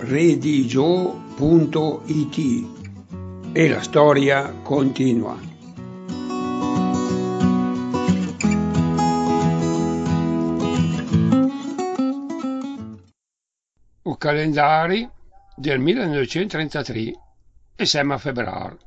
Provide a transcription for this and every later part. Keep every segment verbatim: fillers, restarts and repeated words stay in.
redigio punto it e la storia continua. Il calendario del millenovecentotrentatré e siamo a febbraio.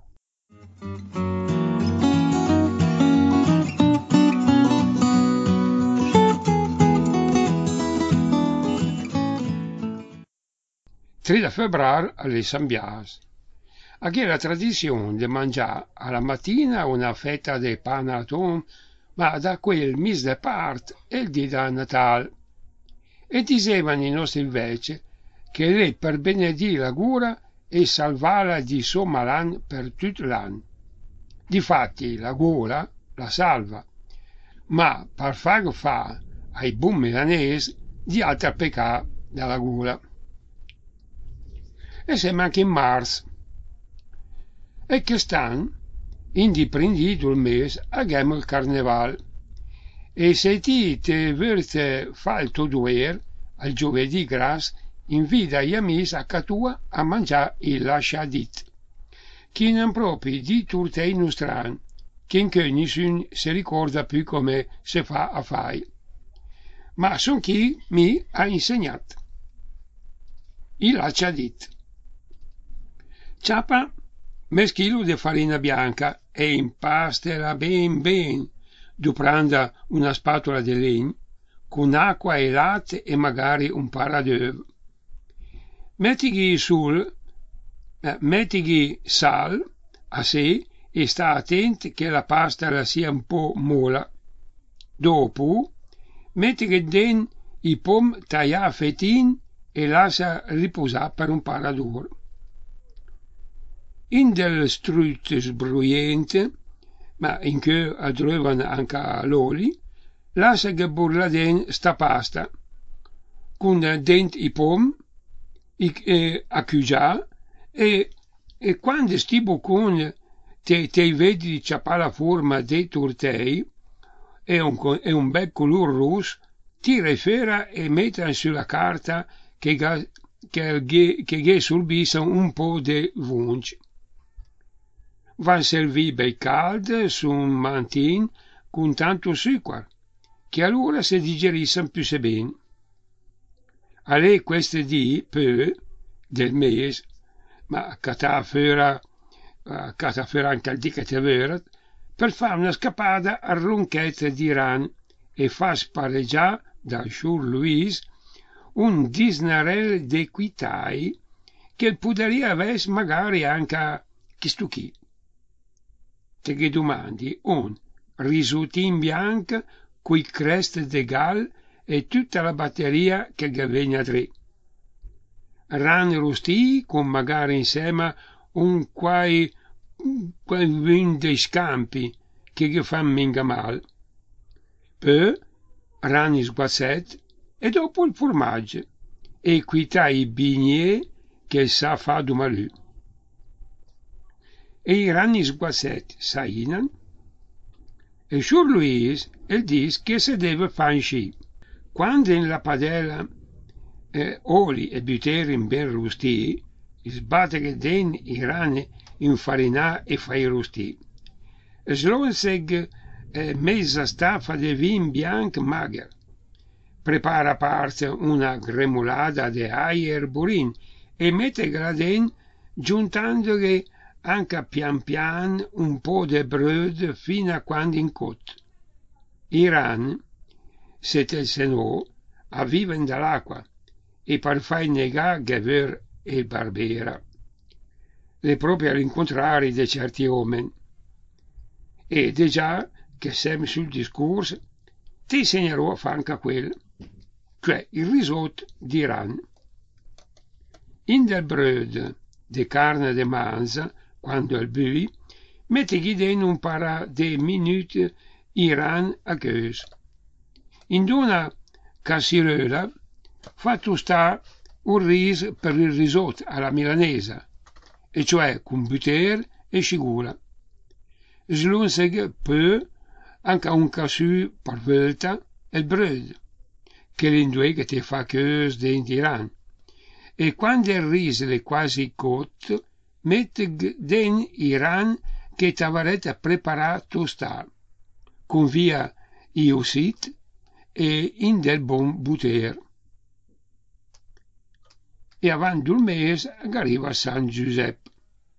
tre febbraio alle Sambias. Aquí la tradizione di mangiare alla mattina una fetta di pane al thon, ma da quel mese de part e il dì da Natale. E dicevano i nostri invece che lei per benedire la gura e salvarla di suo malan per tutto l'anno. Difatti la gura la salva, ma per far fa ai buon milanesi di altri peccati dalla gura. E siamo anche in marzo. E che stan, indiprendito il mese, abbiamo il carnevale. E se ti te verte fa il tuo dover, al giovedì grasso, invita gli amici a catua a mangiare il lasciadit. Chi non proprio di turtei nostrani, che in che nessuno si ricorda più come si fa a fare. Ma son chi mi ha insegnato. Il lasciadit. Ciapa meschilo di farina bianca e impastela ben ben, dupranda una spatola di legno, con acqua e latte e magari un para d'uovo. Mettighi sul, eh, mettighi sal a sé e sta attenti che la pasta sia un po' mola. Dopo, mettighi dentro i pom tagliati a fettine e lascia riposare per un para d'ora. In del strut sbrujente, ma in che addrovano anche l'oli, lascia che burla dentro sta pasta, con dentro i pom, i, eh, a chiugiare, e, e quando sti bocconi te, te vedi di ciappare la forma dei tortei, e un, e un bel colore rosso, tira fera e metti sulla carta che ga, che, che, che sorbisce un po' di vunci. Van serviti bei calde su un mantin con tanto succo, che allora si digeriscono più se bene. A lei queste dì, poi, del mese, ma catafera, catafera anche al dì che te vera, per fare una scappata a ronchette di Iran e fa spareggiare da Jour Louise un disnarel de quitai che poderia avere magari anche chi stu chi. Te che domandi un risutin bianco coi crest de gal e tutta la batteria che gavegna tre. Ran rosti con magari insieme un quai quai vin dei scampi che gli fan minga mal. Poi ran sguazzet e dopo il formaggio e quita i bignè che sa fa du malù. E i ranni sguazzetti sainan, e Jour Louise il dis che se deve fanci. Quando in la padella eh, oli e butteri ben rusti, sbatte che den i ranni infarinà e fai rusti. Slonseg eh, mezza staffa di vin bianco mager. Prepara a parte una gremolata di aglio e burin e mette graden giuntandogli anche pian pian un po' di bröd fino a quando incotto. I ran, se te se no, avviven dall'acqua e per far negare Gever e il barbera. Le proprio all'incontrario di certi uomini. E già che siamo sul discorso, ti insegnerò a fare anche quello, cioè il risotto di ran. In del bröd di carne di manza, quando è il bui, mettighi dentro un para di minuti i ran a gheus. In una casseruola fa tostare un riso per il risotto alla milanese, e cioè con butter e scigola. Slonseg poi anche un cassù per volta e il bröd, che l'indue che ti fa gheus dentro i ran. e quando il riso è quasi cotto, metteg den i ran che t'avarete preparato sta, con via iusit e in del bon buter. E avanti il mese arriva San Giuseppe.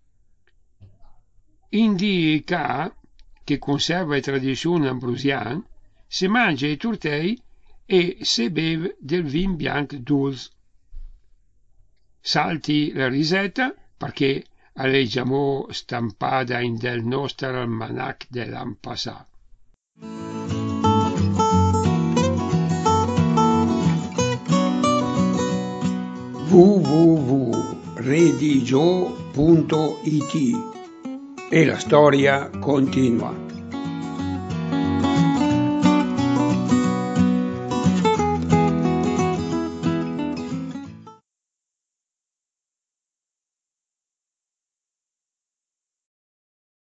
In di ca, che conserva le tradizioni ambrosiane, si mangia i tortei e si beve del vin bianco dolce. Salti la risetta perché alleggiamo stampata in del nostro almanac dell'anno passato. w w w punto redigio punto it e la storia continua.